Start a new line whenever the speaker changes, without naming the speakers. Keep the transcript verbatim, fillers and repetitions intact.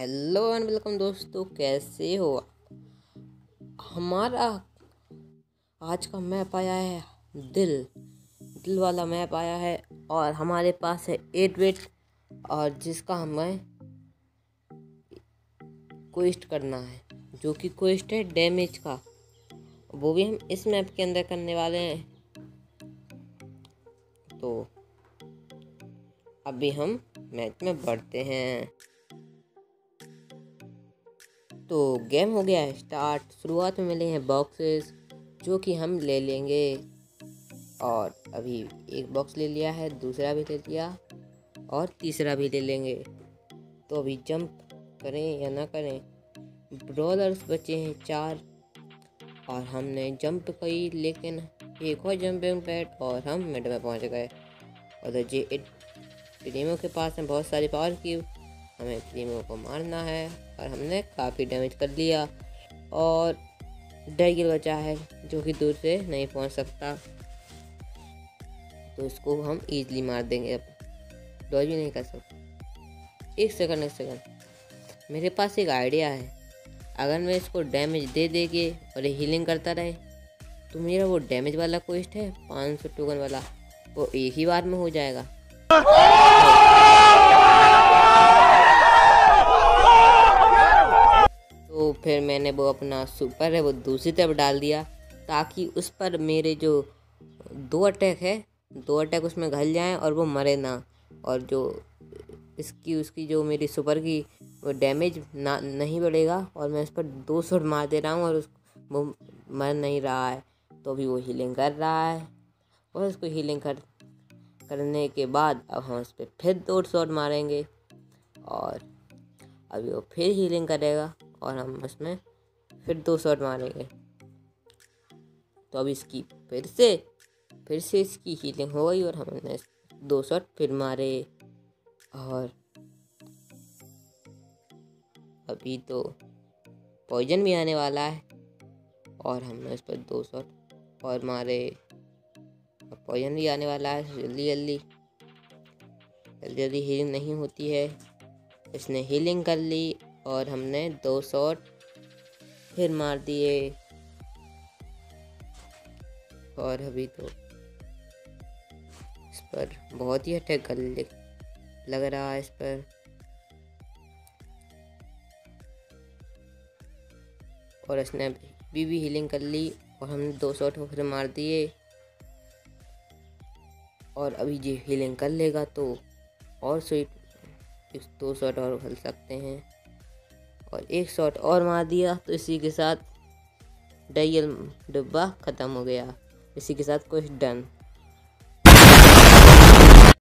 Hello and welcome दोस्तों, कैसे हो। हमारा आज का मैप आया है दिल दिल वाला मैप आया है और हमारे पास है एट बिट और जिसका हमें क्वेस्ट करना है, जो कि क्वेस्ट है डैमेज का। वो भी हम इस मैप के अंदर करने वाले हैं। तो अभी हम मैच में बढ़ते हैं। तो गेम हो गया है स्टार्ट। शुरुआत में मिले हैं बॉक्सेस जो कि हम ले लेंगे और अभी एक बॉक्स ले लिया है, दूसरा भी ले लिया और तीसरा भी ले लेंगे। तो अभी जंप करें या ना करें। ब्रॉलर्स बचे हैं चार और हमने जंप की, लेकिन एक और जंपिंग पैड और हम मिड में पहुंच गए। और जे प्रीमो के पास है बहुत सारी पावर क्यूब, हमें प्रीमो को मारना है और हमने काफ़ी डैमेज कर लिया। और डैगिल बचा है जो कि दूर से नहीं पहुंच सकता, तो इसको हम इजीली मार देंगे। अब डॉज भी नहीं कर सकते। एक सेकंड एक सेकंड मेरे पास एक आइडिया है। अगर मैं इसको डैमेज दे देंगे और ये हीलिंग करता रहे तो मेरा वो डैमेज वाला क्वेस्ट है पाँच सौ टोकन वाला, वो एक ही बार में हो जाएगा। तो फिर मैंने वो अपना सुपर है वो दूसरी तरफ डाल दिया ताकि उस पर मेरे जो दो अटैक है दो अटैक उसमें घल जाएं और वो मरे ना। और जो इसकी उसकी जो मेरी सुपर की वो डैमेज ना नहीं बढ़ेगा। और मैं उस पर दो शॉट मार दे रहा हूँ और उस वो मर नहीं रहा है, तो अभी वो हीलिंग कर रहा है। और उसको हीलिंग कर करने के बाद अब हम उस पर फिर दो शॉट मारेंगे और अभी वो फिर हीलिंग करेगा और हम उसमें फिर दो शॉट मारेंगे। तो अब इसकी फिर से फिर से इसकी हीलिंग हो गई और हमने दो शॉट फिर मारे। और अभी तो पॉइजन भी आने वाला है और हमने उस पर दो शॉट और मारे। अब पॉइजन भी आने वाला है। जल्दी जल्दी जल्दी जल्दी हीलिंग नहीं होती है। इसने हीलिंग कर ली और हमने दो शॉट फिर मार दिए। और अभी तो इस पर बहुत ही अटैक कर लग रहा है इस पर। और इसने भी भी हीलिंग कर ली और हमने दो शॉट फिर मार दिए। और अभी ये हीलिंग कर लेगा तो और स्वीट दो शॉट और खेल सकते हैं। और एक शॉट और मार दिया तो इसी के साथ डैगिल डिब्बा ख़त्म हो गया। इसी के साथ कुछ डन।